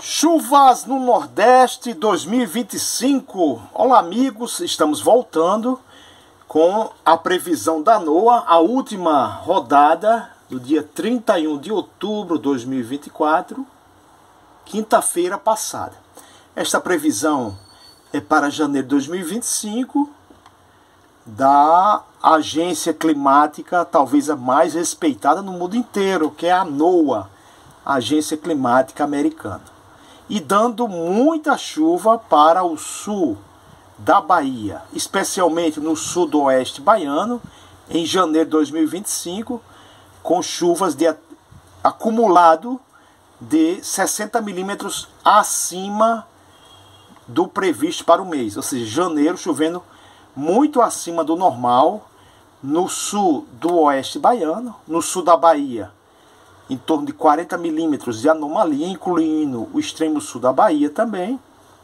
Chuvas no Nordeste 2025. Olá amigos, estamos voltando com a previsão da NOAA, a última rodada do dia 31 de outubro de 2024, quinta-feira passada. Esta previsão é para janeiro de 2025, da agência climática talvez a mais respeitada no mundo inteiro, que é a NOAA, a Agência Climática Americana. E dando muita chuva para o sul da Bahia, especialmente no sudoeste baiano, em janeiro de 2025, com chuvas de acumulado de 60 milímetros acima do previsto para o mês. Ou seja, janeiro chovendo muito acima do normal no sul do oeste baiano, no sul da Bahia, em torno de 40 milímetros de anomalia, incluindo o extremo sul da Bahia também.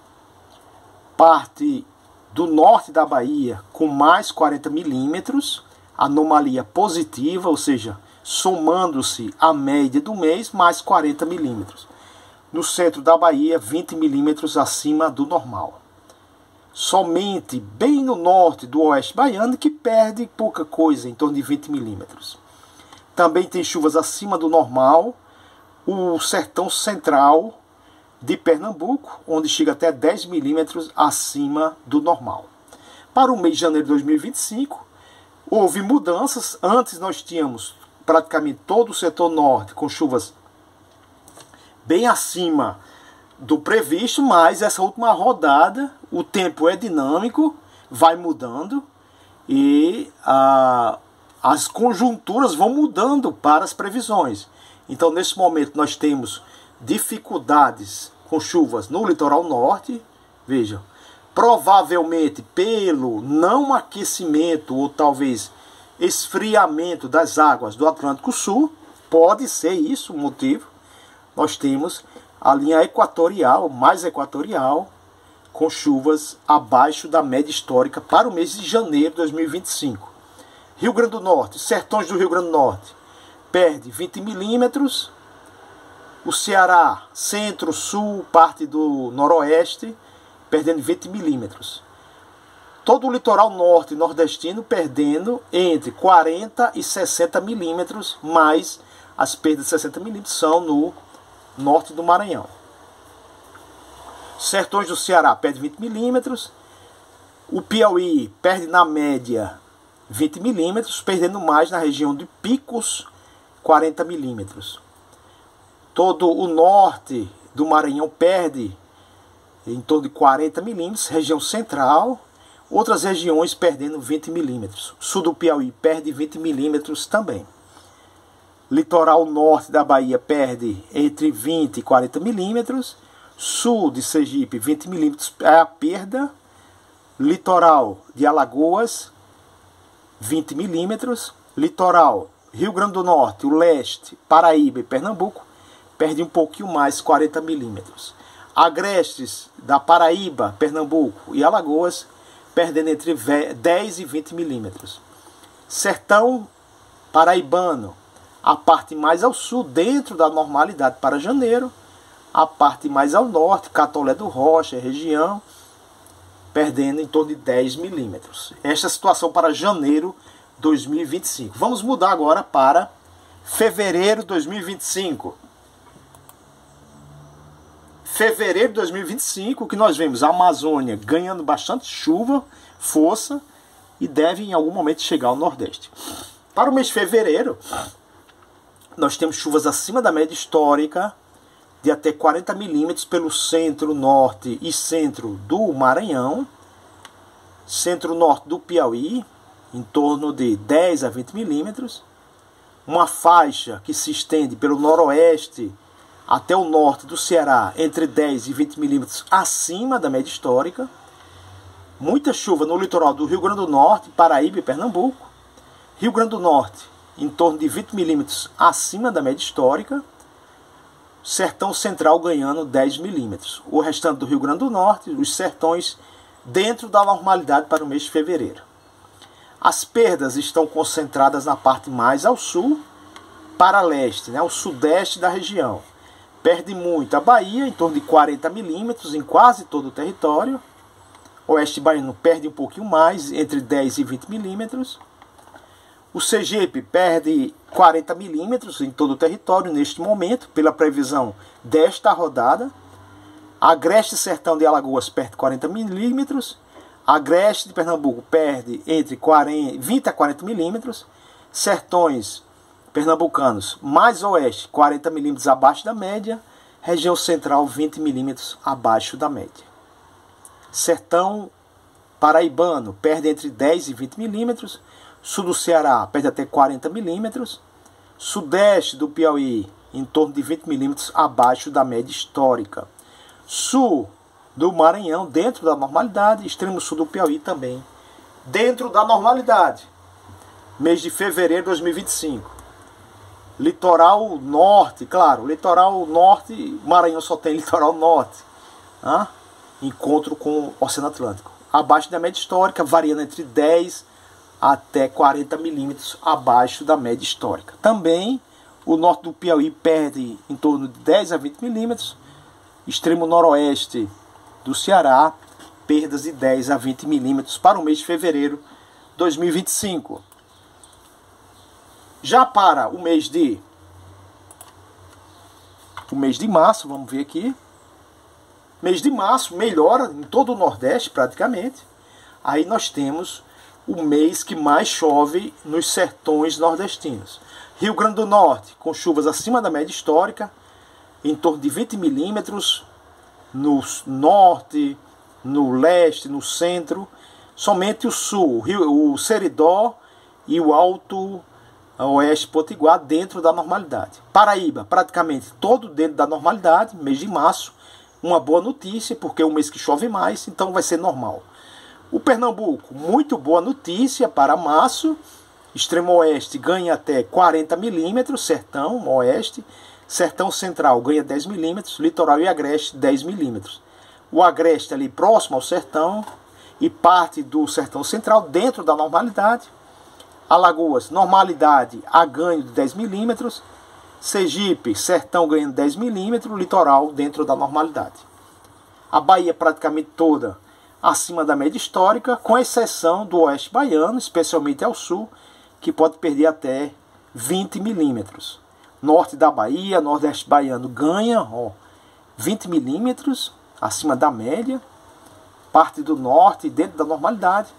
Parte do norte da Bahia com mais 40 milímetros, anomalia positiva, ou seja, somando-se a média do mês, mais 40 milímetros. No centro da Bahia, 20 milímetros acima do normal. Somente bem no norte do oeste baiano, que perde pouca coisa, em torno de 20 milímetros. Também tem chuvas acima do normal, o sertão central de Pernambuco, onde chega até 10 milímetros acima do normal. Para o mês de janeiro de 2025, houve mudanças. Antes nós tínhamos praticamente todo o setor norte com chuvas bem acima do previsto, mas essa última rodada o tempo é dinâmico, vai mudando e as conjunturas vão mudando para as previsões. Então, nesse momento, nós temos dificuldades com chuvas no litoral norte. Vejam, provavelmente pelo não aquecimento ou talvez esfriamento das águas do Atlântico Sul, pode ser isso o motivo. Nós temos a linha equatorial, mais equatorial, com chuvas abaixo da média histórica para o mês de janeiro de 2025. Rio Grande do Norte, sertões do Rio Grande do Norte, perde 20 milímetros. O Ceará, centro, sul, parte do noroeste, perdendo 20 milímetros. Todo o litoral norte e nordestino perdendo entre 40 e 60 milímetros, mas as perdas de 60 milímetros são no norte do Maranhão. Sertões do Ceará perde 20 milímetros. O Piauí perde na média 20 milímetros, perdendo mais na região de Picos, 40 milímetros. Todo o norte do Maranhão perde em torno de 40 milímetros, região central, outras regiões perdendo 20 milímetros. Sul do Piauí perde 20 milímetros também. Litoral norte da Bahia perde entre 20 e 40 milímetros. Sul de Sergipe, 20 milímetros é a perda. Litoral de Alagoas, 20 milímetros. Litoral Rio Grande do Norte, o leste, Paraíba e Pernambuco, perde um pouquinho mais, 40 milímetros. Agrestes da Paraíba, Pernambuco e Alagoas, perdendo entre 10 e 20 milímetros. Sertão paraibano, a parte mais ao sul, dentro da normalidade para janeiro. A parte mais ao norte, Catolé do Rocha, região, perdendo em torno de 10 milímetros. Esta situação para janeiro de 2025. Vamos mudar agora para fevereiro de 2025. Fevereiro de 2025, que nós vemos a Amazônia ganhando bastante chuva, força, e deve em algum momento chegar ao Nordeste. Para o mês de fevereiro, nós temos chuvas acima da média histórica, de até 40 milímetros pelo centro-norte e centro do Maranhão, centro-norte do Piauí, em torno de 10 a 20 milímetros, uma faixa que se estende pelo noroeste até o norte do Ceará, entre 10 e 20 milímetros acima da média histórica, muita chuva no litoral do Rio Grande do Norte, Paraíba e Pernambuco, Rio Grande do Norte, em torno de 20 milímetros acima da média histórica, sertão central ganhando 10 milímetros. O restante do Rio Grande do Norte, os sertões dentro da normalidade para o mês de fevereiro. As perdas estão concentradas na parte mais ao sul, para leste, o sudeste da região. Perde muito a Bahia, em torno de 40 milímetros em quase todo o território. Oeste baiano perde um pouquinho mais, entre 10 e 20 milímetros. O Sergipe perde 40 milímetros em todo o território neste momento, pela previsão desta rodada. Agreste Sertão de Alagoas perde 40 milímetros. Agreste de Pernambuco perde entre 20 a 40 milímetros. Sertões pernambucanos mais oeste, 40 milímetros abaixo da média. Região central, 20 milímetros abaixo da média. Sertão paraibano perde entre 10 e 20 milímetros. Sul do Ceará perde até 40 milímetros. Sudeste do Piauí, em torno de 20 milímetros abaixo da média histórica. Sul do Maranhão, dentro da normalidade. Extremo sul do Piauí também, dentro da normalidade. Mês de fevereiro de 2025. Litoral norte, claro, litoral norte, Maranhão só tem litoral norte. Encontro com o Oceano Atlântico. Abaixo da média histórica, variando entre 10 até 40 milímetros abaixo da média histórica. Também o norte do Piauí perde em torno de 10 a 20 milímetros. Extremo noroeste do Ceará, perdas de 10 a 20 milímetros para o mês de fevereiro de 2025. Já para o mês de março, vamos ver aqui. Mês de março melhora em todo o Nordeste praticamente. Aí nós temos o mês que mais chove nos sertões nordestinos. Rio Grande do Norte, com chuvas acima da média histórica, em torno de 20 milímetros, no norte, no leste, no centro. Somente o sul, o Seridó e o Alto Oeste Potiguar dentro da normalidade. Paraíba, praticamente todo dentro da normalidade, mês de março. Uma boa notícia, porque é um mês que chove mais, então vai ser normal. O Pernambuco, muito boa notícia para março. Extremo oeste ganha até 40 milímetros, sertão oeste. Sertão central ganha 10 milímetros, litoral e agreste 10 milímetros. O agreste ali próximo ao sertão e parte do sertão central dentro da normalidade. Alagoas, normalidade a ganho de 10 milímetros. Sergipe, sertão ganhando 10 milímetros, litoral dentro da normalidade. A Bahia praticamente toda acima da média histórica, com exceção do oeste baiano, especialmente ao sul, que pode perder até 20 milímetros. Norte da Bahia, nordeste baiano ganha 20 milímetros acima da média. Parte do norte dentro da normalidade.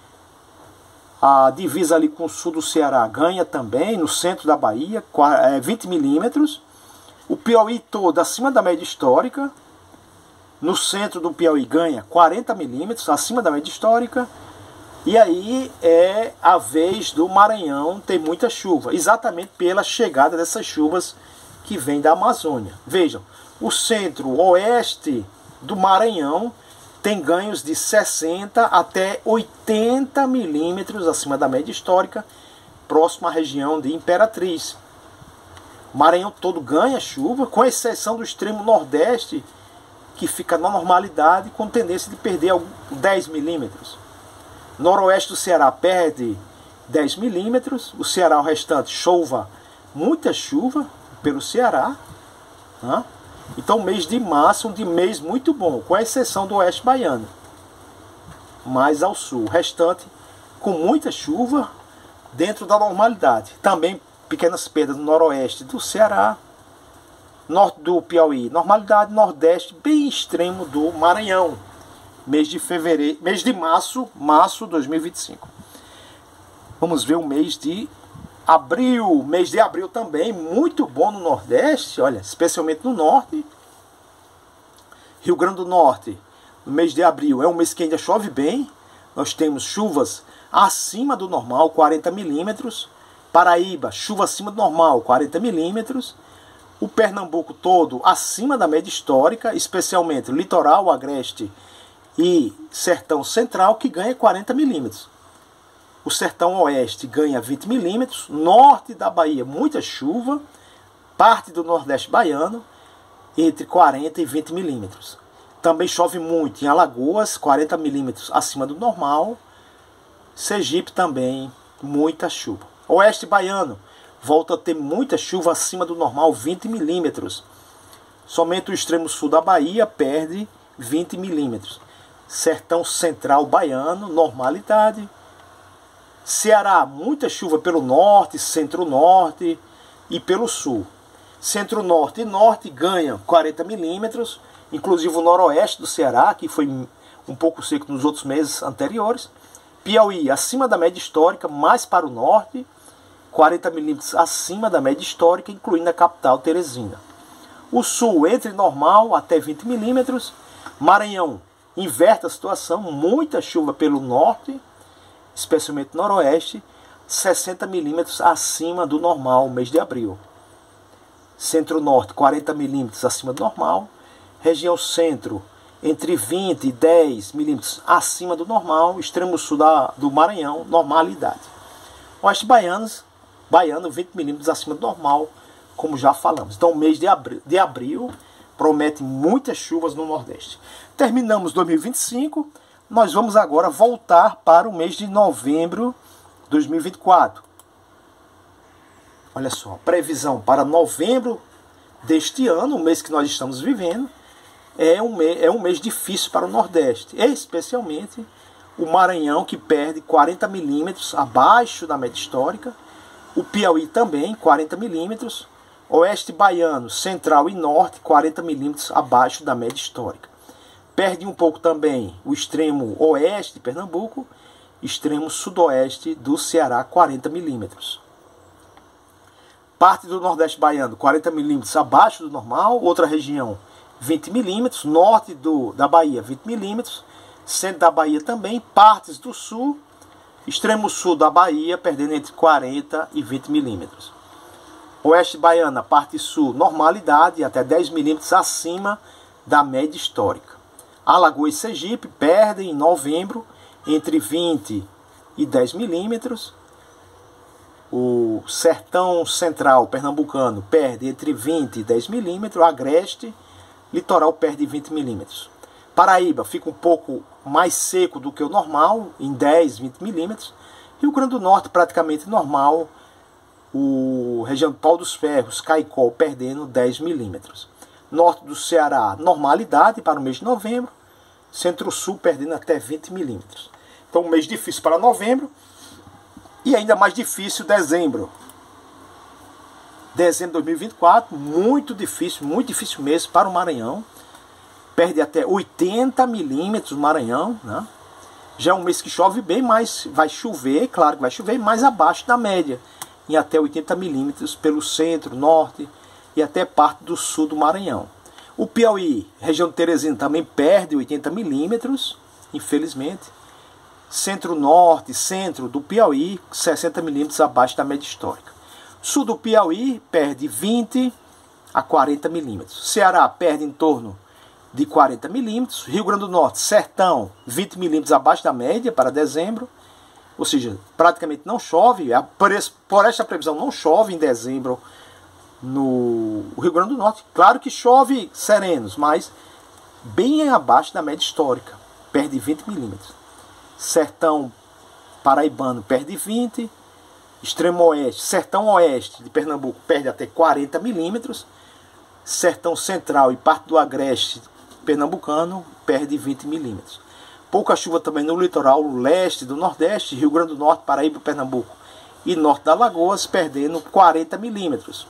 A divisa ali com o sul do Ceará ganha também, no centro da Bahia, 20 milímetros. O Piauí todo acima da média histórica. No centro do Piauí ganha 40 milímetros, acima da média histórica. E aí é a vez do Maranhão ter muita chuva, exatamente pela chegada dessas chuvas que vêm da Amazônia. Vejam, o centro-oeste do Maranhão tem ganhos de 60 até 80 milímetros acima da média histórica, próximo à região de Imperatriz. O Maranhão todo ganha chuva, com exceção do extremo nordeste, que fica na normalidade, com tendência de perder 10 milímetros. Noroeste do Ceará perde 10 milímetros. O Ceará, o restante, chova, muita chuva pelo Ceará. Então, mês de março, um mês muito bom, com exceção do oeste baiano, mais ao sul. O restante, com muita chuva, dentro da normalidade. Também pequenas perdas no noroeste do Ceará, norte do Piauí, normalidade, nordeste, bem extremo do Maranhão. Mês de fevereiro, mês de março 2025. Vamos ver o mês de abril. Mês de abril também muito bom no Nordeste, olha, especialmente no Norte. Rio Grande do Norte, no mês de abril é um mês que ainda chove bem. Nós temos chuvas acima do normal, 40 milímetros. Paraíba, chuva acima do normal, 40 milímetros. O Pernambuco todo acima da média histórica, especialmente o litoral, o agreste e sertão central, que ganha 40 milímetros. O sertão oeste ganha 20 milímetros. Norte da Bahia, muita chuva. Parte do nordeste baiano, entre 40 e 20 milímetros. Também chove muito em Alagoas, 40 milímetros acima do normal. Sergipe também, muita chuva. Oeste baiano, volta a ter muita chuva acima do normal, 20 milímetros. Somente o extremo sul da Bahia perde 20 milímetros. Sertão central baiano, normalidade. Ceará, muita chuva pelo norte, centro-norte e pelo sul. Centro-norte e norte ganha 40 milímetros, inclusive o noroeste do Ceará, que foi um pouco seco nos outros meses anteriores. Piauí, acima da média histórica, mais para o norte, 40 milímetros acima da média histórica, incluindo a capital Teresina. O sul, entre normal até 20 milímetros. Maranhão, inverte a situação, muita chuva pelo norte, especialmente noroeste, 60 milímetros acima do normal, mês de abril. Centro-norte, 40 milímetros acima do normal. Região centro, entre 20 e 10 milímetros acima do normal. Extremo sul do Maranhão, normalidade. Oeste baiano, 20 milímetros acima do normal, como já falamos. Então, o mês de abril promete muitas chuvas no Nordeste. Terminamos 2025, nós vamos agora voltar para o mês de novembro de 2024. Olha só, previsão para novembro deste ano, o mês que nós estamos vivendo, é um mês difícil para o Nordeste, especialmente o Maranhão, que perde 40 milímetros abaixo da média histórica, o Piauí também, 40 milímetros, Oeste baiano, central e norte, 40 milímetros abaixo da média histórica. Perde um pouco também o extremo oeste de Pernambuco, extremo sudoeste do Ceará, 40 milímetros. Parte do Nordeste baiano, 40 milímetros abaixo do normal. Outra região, 20 milímetros. Norte da Bahia, 20 milímetros. Centro da Bahia também. Partes do sul, extremo sul da Bahia, perdendo entre 40 e 20 milímetros. Oeste baiana, parte sul, normalidade, até 10 milímetros acima da média histórica. Alagoas e Sergipe perdem em novembro entre 20 e 10 milímetros. O Sertão Central pernambucano perde entre 20 e 10 milímetros. Agreste, litoral perde 20 milímetros. Paraíba fica um pouco mais seco do que o normal, em 10, 20 milímetros. Rio Grande do Norte praticamente normal. O região do Pau dos Ferros, Caicó, perdendo 10 milímetros. Norte do Ceará, normalidade para o mês de novembro. Centro-Sul perdendo até 20 milímetros. Então, um mês difícil para novembro. E ainda mais difícil dezembro. Dezembro de 2024, muito difícil mesmo para o Maranhão. Perde até 80 milímetros o Maranhão, né? Já é um mês que chove bem, mas vai chover, claro que vai chover, mais abaixo da média. Em até 80 milímetros pelo centro, norte e até parte do sul do Maranhão. O Piauí, região de Teresina, também perde 80 milímetros, infelizmente. Centro-norte, centro do Piauí, 60 milímetros abaixo da média histórica. Sul do Piauí perde 20 a 40 milímetros. Ceará perde em torno de 40 milímetros. Rio Grande do Norte, sertão, 20 milímetros abaixo da média para dezembro. Ou seja, praticamente não chove. Por esta previsão, não chove em dezembro no Rio Grande do Norte. Claro que chove serenos, mas bem abaixo da média histórica. Perde 20 milímetros. Sertão paraibano perde 20. Extremo oeste, sertão oeste de Pernambuco perde até 40 milímetros. Sertão central e parte do agreste pernambucano perde 20 milímetros. Pouca chuva também no litoral leste do Nordeste, Rio Grande do Norte, Paraíba, Pernambuco e norte da Alagoas, perdendo 40 milímetros.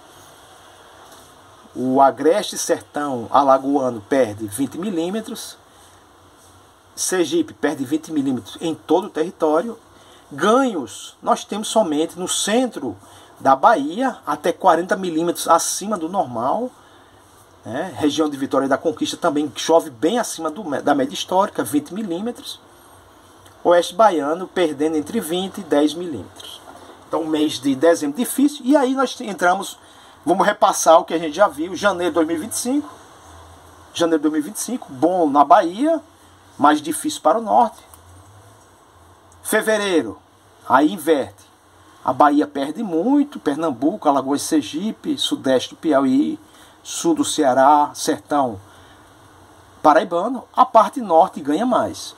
O agreste sertão alagoano perde 20 milímetros. Sergipe perde 20 milímetros em todo o território. Ganhos nós temos somente no centro da Bahia, até 40 milímetros acima do normal. Região de Vitória da Conquista também chove bem acima da média histórica, 20 milímetros. Oeste baiano perdendo entre 20 e 10 milímetros. Então, mês de dezembro difícil. E aí nós entramos, vamos repassar o que a gente já viu. Janeiro de 2025. Janeiro de 2025, bom na Bahia, mais difícil para o norte. Fevereiro, aí inverte. A Bahia perde muito, Pernambuco, Alagoas, Sergipe, sudeste do Piauí, sul do Ceará, sertão paraibano. A parte norte ganha mais.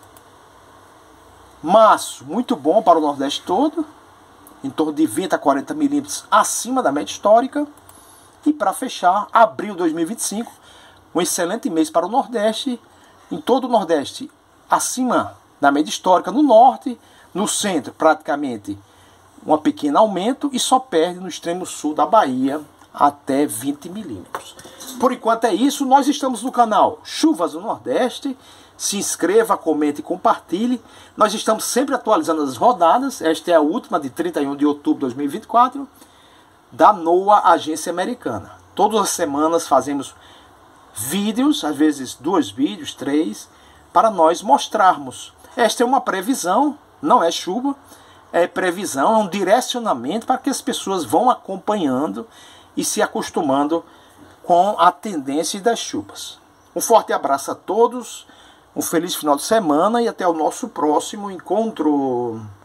Março, muito bom para o Nordeste todo, em torno de 20 a 40 milímetros acima da média histórica. E para fechar, abril de 2025, um excelente mês para o Nordeste. Em todo o Nordeste, acima da média histórica. No Norte, no Centro, praticamente um pequeno aumento. E só perde no extremo sul da Bahia, até 20 milímetros. Por enquanto é isso. Nós estamos no canal Chuvas do Nordeste. Se inscreva, comente e compartilhe. Nós estamos sempre atualizando as rodadas. Esta é a última, de 31 de outubro de 2024, da NOAA, agência americana. Todas as semanas fazemos vídeos, às vezes 2 vídeos, 3, para nós mostrarmos. Esta é uma previsão, não é chuva, é previsão, é um direcionamento para que as pessoas vão acompanhando e se acostumando com a tendência das chuvas. Um forte abraço a todos, um feliz final de semana e até o nosso próximo encontro.